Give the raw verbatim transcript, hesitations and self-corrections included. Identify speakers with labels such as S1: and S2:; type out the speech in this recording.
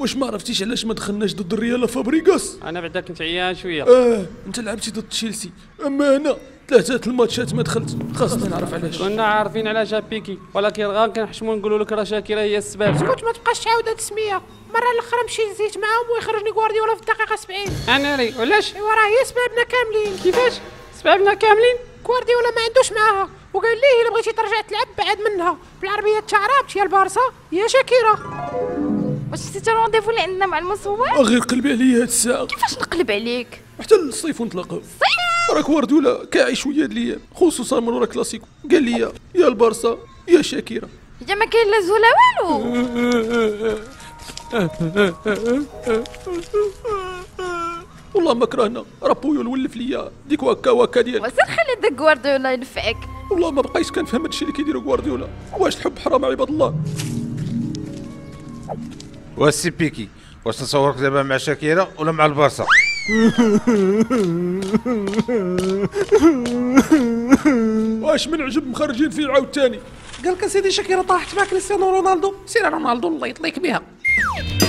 S1: واش ما عرفتيش علاش ما دخلناش ضد الريال فابريغاس؟
S2: انا بعدا كنت عيان شويه.
S1: اه انت لعبتي ضد تشيلسي، اما انا ثلاثه الماتشات ما دخلت. خاصنا نعرف علاش.
S2: كنا عارفين على جا بيكي، ولكن غير كنحشموا نقولوا لك راه شاكيرا هي السبب.
S3: اسكت ما تبقاش تعاود هاد السميه. المره الاخرى مشيت زيت معاهم ويخرجني غوارديولا في الدقيقه سبعين.
S2: انا ري علاش؟
S3: ايوا راه هي سبابنا كاملين.
S2: كيفاش سببنا كاملين؟
S3: غوارديولا ما عندوش معاها وقال ليه الا بغيتي ترجع تلعب بعد منها بالعربيه التعراب يا البارسا يا شاكيرا.
S4: واش نسيتي الرونديفو اللي عندنا مع المصور؟
S1: غير قلبي عليا هاد الساعه.
S4: كيفاش نقلب عليك؟
S1: حتى للصيف ونتلاقاو.
S4: صيف؟
S1: راك غوارديولا كاعي شويه هاد الايام، خصوصا من ورا كلاسيكو. قال لي يا البارسا يا شاكيرا.
S4: يا ما كاين لا زو لا والو.
S1: والله ما كرهنا، راه بويول ولف ليا ديك وكا وكا ديال.
S4: وسير خلي داك غوارديولا ينفعك.
S1: والله ما بقيتش كنفهم هادشي اللي كيديرو غوارديولا. واش الحب حرام عباد الله؟
S5: واسي بيكي، واش نصورك دابا مع شاكيرا ولا مع البارسا؟
S1: واش من عجب مخرجين فيه عاوتاني؟
S3: قال لك سيدي شاكيرا طاحت مع كريستيانو رونالدو، سير رونالدو الله يطليك بها.